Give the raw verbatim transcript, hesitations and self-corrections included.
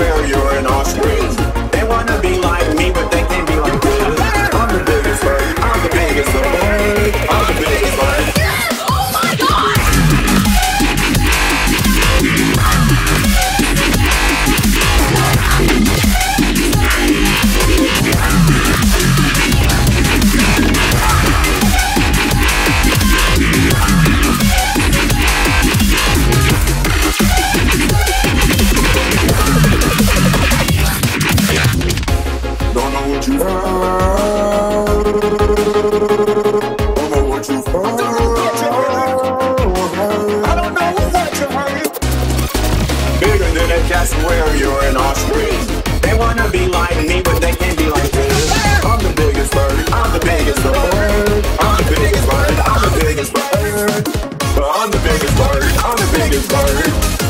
cassowary, you're an ostrich. They wanna be like me, but they can't be like this. I'm the biggest bird, I'm the biggest bird, I'm the biggest bird. Oh my God! Don't know what you found. Don't know what you found. I don't know what you heard. Bigger than a cassowary, you're an ostrich. They wanna be like me, but they can't be like this. I'm the biggest bird, I'm the biggest bird, I'm the biggest bird, I'm the biggest bird. I'm the biggest bird, I'm the biggest bird.